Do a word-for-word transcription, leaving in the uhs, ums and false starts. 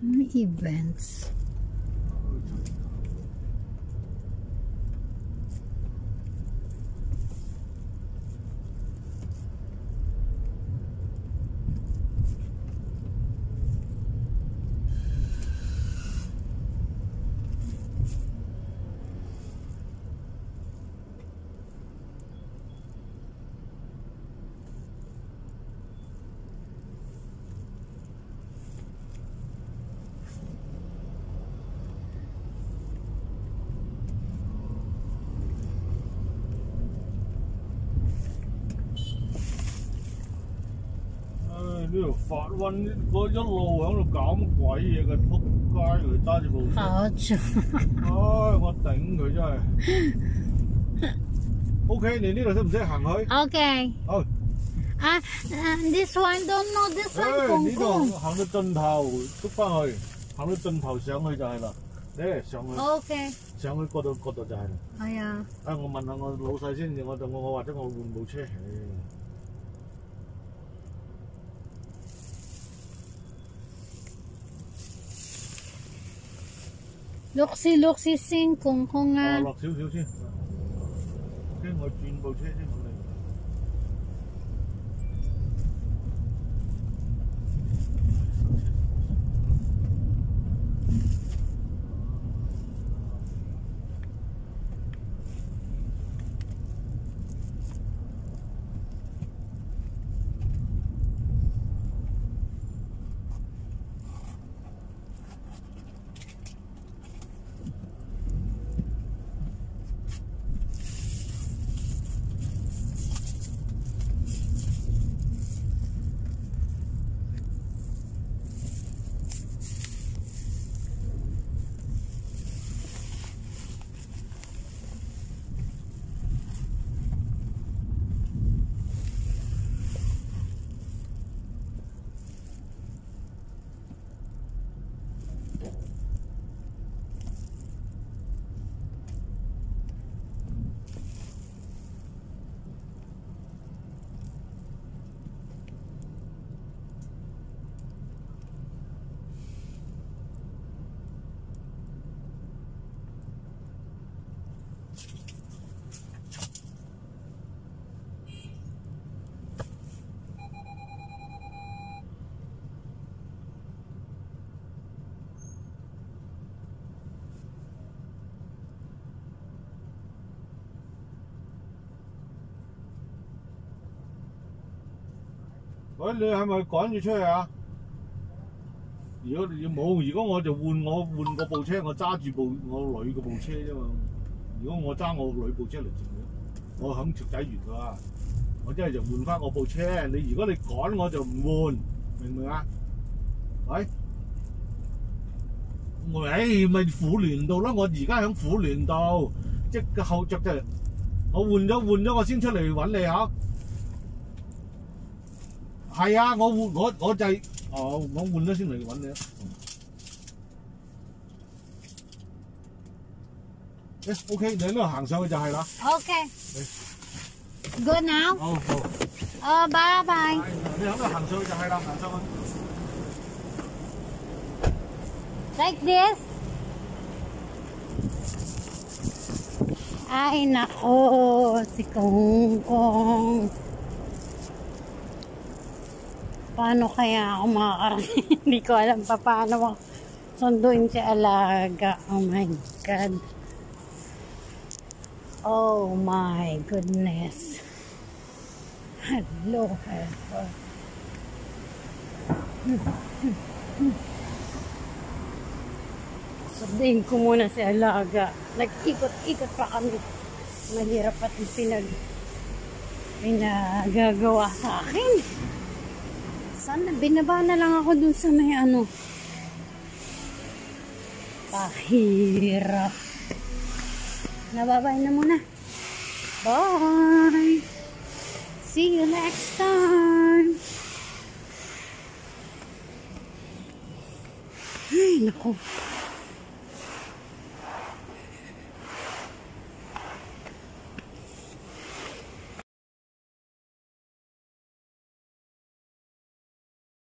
Events. 呢條法溫嗰一路喺度搞乜鬼嘢嘅，仆街嚟揸住部車。 好重。 唉，我頂佢真係。O K， 你呢度識唔識行去 ？OK。 好。 啊 ，this one don't know this one。 誒，呢度行到盡頭捉翻去，行到盡頭上去就係啦。誒，上去。 O K。 上去嗰度嗰度就係啦。 係啊。 啊，我問下我老細先，我就我我或者我換部車。 落先落先先空空啊！ 落少少先，跟住我轉部車先好嚟。喂，你係咪趕住出去啊？如果你冇，如果我就換我換個部車，我揸住部我女嘅部車啫嘛。如果我揸我女部車嚟接你，我響雀仔園㗎，我真係就換翻我部車。你如果你趕我就唔換，明唔明啊？喂，我誒咪婦聯道啦，我而家響婦聯道，即個後著就我換咗換咗，我先出嚟揾你嚇。係啊，我換我我就係、哦，我換咗先嚟揾你啊。誒 ，OK， 你喺呢度行上去就係啦。 OK。Good now。 好好。 哦，拜拜。 你喺度行上去就係啦，行上去。 Like this。Ay, nako, si Kong Kong. Paano kaya ako makakarating? Hindi ko alam pa paano ako sunduin si Alaga. Oh my God. Oh my goodness. Hello, hello. Sunduin ko muna si Alaga. Nag-ikot-ikot pa kami. Mahirap at pinag pinagagawa sa akin. Sana binaba na lang ako dun sa may ano. Pahirap. Nababay na muna. Bye! See you next time! Ay, naku.